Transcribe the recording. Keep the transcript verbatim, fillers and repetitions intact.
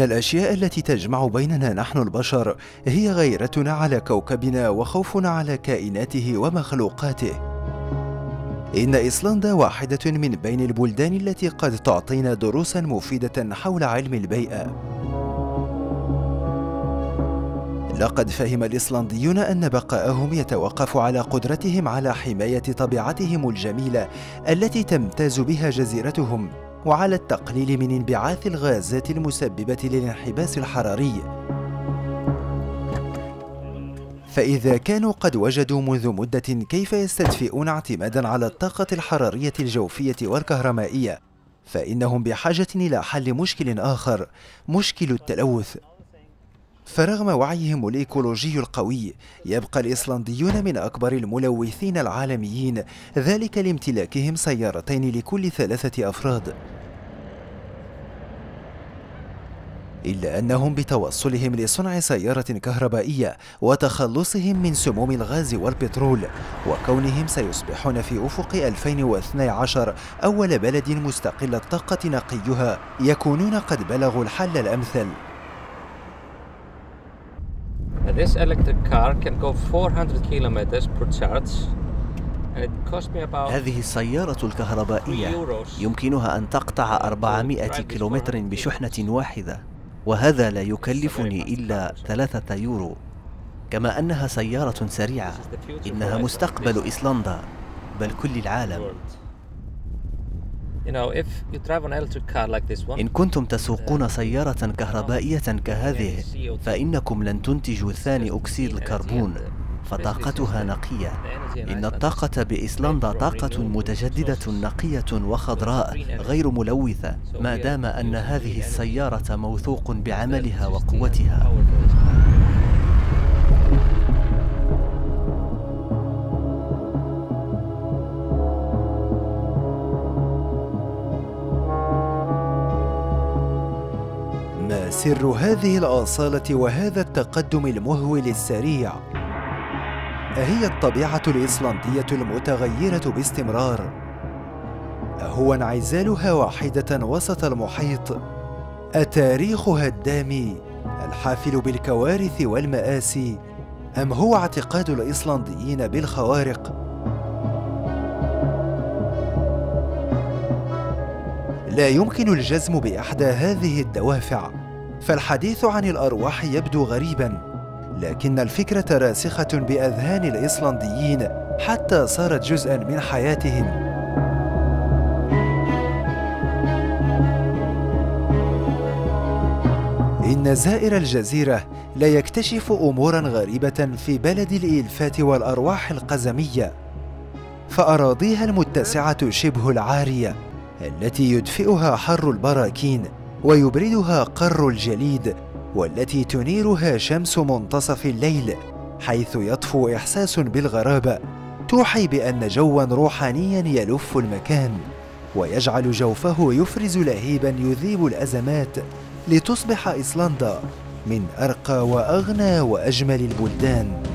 الأشياء التي تجمع بيننا نحن البشر هي غيرتنا على كوكبنا وخوفنا على كائناته ومخلوقاته. إن إيسلندا واحدة من بين البلدان التي قد تعطينا دروسا مفيدة حول علم البيئة. لقد فهم الإيسلنديون أن بقاءهم يتوقف على قدرتهم على حماية طبيعتهم الجميلة التي تمتاز بها جزيرتهم، وعلى التقليل من انبعاث الغازات المسببة للانحباس الحراري. فإذا كانوا قد وجدوا منذ مدة كيف يستدفئون اعتمادا على الطاقة الحرارية الجوفية والكهربائية، فإنهم بحاجة إلى حل مشكل آخر، مشكل التلوث. فرغم وعيهم الإيكولوجي القوي، يبقى الإيسلنديون من أكبر الملوثين العالميين، ذلك لامتلاكهم سيارتين لكل ثلاثة أفراد. إلا أنهم بتوصلهم لصنع سيارة كهربائية وتخلصهم من سموم الغاز والبترول، وكونهم سيصبحون في أفق ألفين واثني عشر أول بلد مستقل الطاقة نقيها، يكونون قد بلغوا الحل الأمثل. This electric car can go four hundred kilometers per charge. And it cost me about هذه السيارة الكهربائية يمكنها أن تقطع أربعمائة كيلومتر بشحنة واحدة، وهذا لا يكلفني إلا ثلاثة يورو. كما أنها سيارة سريعة، إنها مستقبل إيسلندا بل كل العالم. إن كنتم تسوقون سيارة كهربائية كهذه فإنكم لن تنتجوا ثاني أكسيد الكربون، فطاقتها نقية. إن الطاقة بإيسلندا طاقة متجددة نقية وخضراء غير ملوثة، ما دام أن هذه السيارة موثوق بعملها وقوتها. ما سر هذه الأصالة وهذا التقدم المهول السريع؟ أهي الطبيعة الإيسلندية المتغيرة باستمرار؟ أهو انعزالها واحدة وسط المحيط؟ أتاريخها الدامي الحافل بالكوارث والمآسي؟ أم هو اعتقاد الإيسلنديين بالخوارق؟ لا يمكن الجزم بإحدى هذه الدوافع، فالحديث عن الأرواح يبدو غريباً، لكن الفكرة راسخة بأذهان الإيسلنديين حتى صارت جزءاً من حياتهم. إن زائر الجزيرة لا يكتشف أموراً غريبة في بلد الإلفات والأرواح القزمية، فأراضيها المتسعة شبه العارية التي يدفئها حر البراكين ويبردها قر الجليد، والتي تنيرها شمس منتصف الليل، حيث يطفو إحساس بالغرابة توحي بأن جواً روحانياً يلف المكان، ويجعل جوفه يفرز لهيباً يذيب الأزمات، لتصبح إيسلندا من أرقى وأغنى وأجمل البلدان.